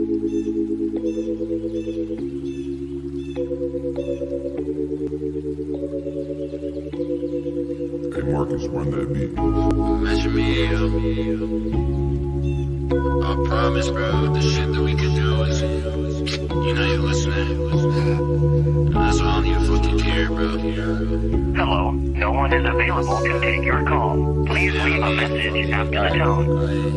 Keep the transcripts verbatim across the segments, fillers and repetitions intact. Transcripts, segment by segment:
Hey Marcus, run that beat. Imagine me and you. I promise, bro, the shit that we could do is, you know you're listening. And that's why I don't even fucking care, bro. Hello, no one is available to take your call. Please leave a message after the tone.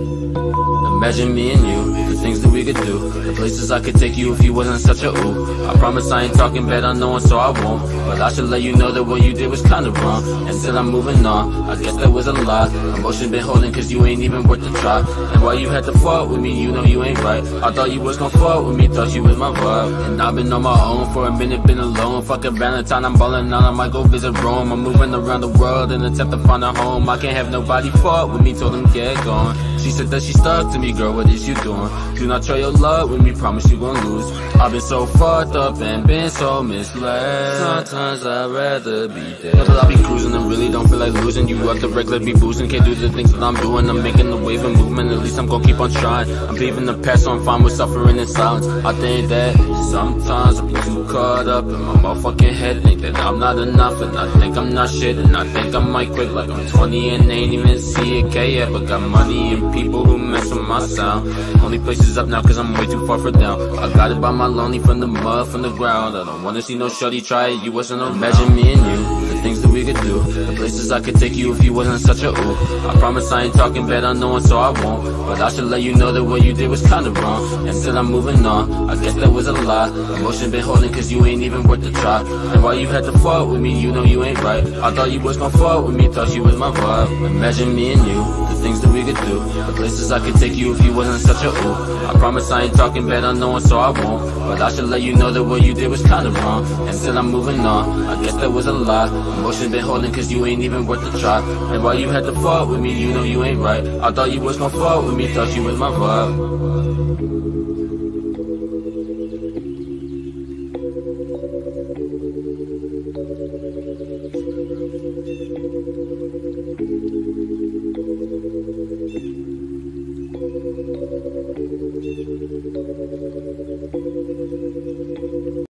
Imagine me and you, the things that we could do, the places I could take you if you wasn't such a ooh. I promise I ain't talking bad on no one, so I won't. But I should let you know that what you did was kinda wrong. And still I'm moving on, I guess that was a lot. Emotion been holding cause you ain't even worth the try. And why you had to fuck with me, you know you ain't right. I thought you was gon' fuck with me, thought you was my vibe. And I've been on my own for a minute, been alone. Fucking Valentine, I'm ballin' out, I might go visit Rome. I'm moving around the world in attempt to find a home. I can't have nobody fuck with me, told them get gone. She said that she stuck to me, girl, what is you doing? Do not try your love with me, promise you gon' lose. I've been so fucked up and been so misled. Sometimes I'd rather be dead. But I be cruising and really don't feel like losing. You up the regular be boosting, can't do the things that I'm doing. I'm making the wave and movement, at least I'm gon' keep on trying. I'm leaving the past, so I'm fine with suffering in silence. I think that sometimes I be too caught up in my motherfucking head. Think that I'm not enough and I think I'm not shit. And I think I might quit like I'm twenty and ain't even see a K yet. But got money and people who mess with my sound. Only place is up now cause I'm way too far for down. I got it by my lonely from the mud, from the ground. I don't wanna see no shorty try it, you wasn't around. Imagine me and you, the things that we could do, the places I could take you if you wasn't such a ooh. I promise I ain't talking bad on no one, so I won't. But I should let you know that what you did was kinda wrong. And still I'm moving on, I guess that was a lie. Emotion been holding cause you ain't even worth the try. And why you had to fuck with me, you know you ain't right. I thought you was gon' fuck with me, thought you was my vibe. Imagine me and you, the things that we could do, the places I could take you if you wasn't such a ooh. I promise I ain't talking bad on no one, so I won't. But I should let you know that what you did was kinda wrong. And still I'm moving on, I guess that was a lie. Emotion been holding cause you ain't even worth the try. And why you had to fuck with me, you know you ain't right. I thought you was gon' fuck with me, thought you was my vibe.